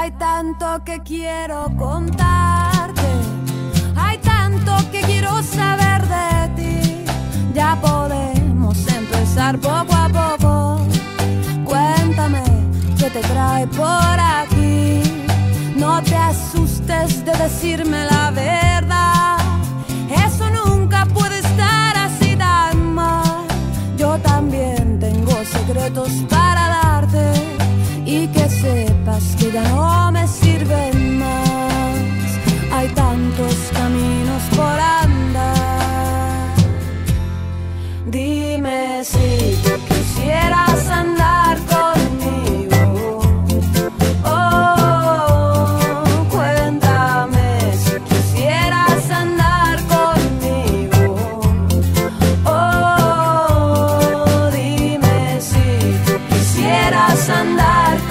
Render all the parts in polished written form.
Hay tanto que quiero contarte, hay tanto que quiero saber de ti. Ya podemos empezar poco a poco. Cuéntame qué te trae por aquí. No te asustes de decirme la verdad. Eso nunca puede estar así tan mal. Yo también tengo secretos para darte. Y que sepas que ya no me sirven más. Hay tantos caminos por andar. Dime si tú quisieras andar conmigo. Oh, cuéntame si quisieras andar conmigo. Oh, dime si tú quisieras andar.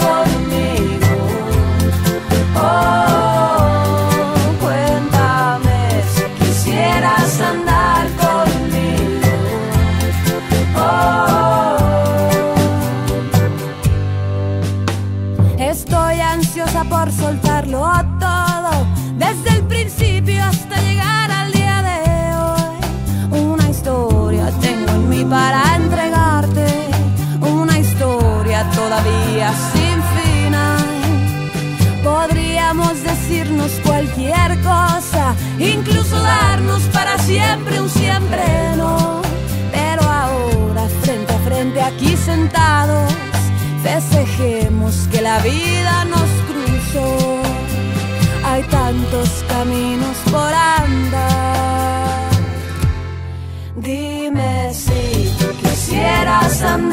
Por soltarlo todo, desde el principio hasta llegar al día de hoy. Una historia tengo en mí para entregarte, una historia todavía sin final. Podríamos decirnos cualquier cosa, incluso darnos para siempre un siempre no. Pero ahora frente a frente aquí sentados, festejemos que la vida nos cruzó. Hay tantos caminos por andar. Dime si tú quisieras andar.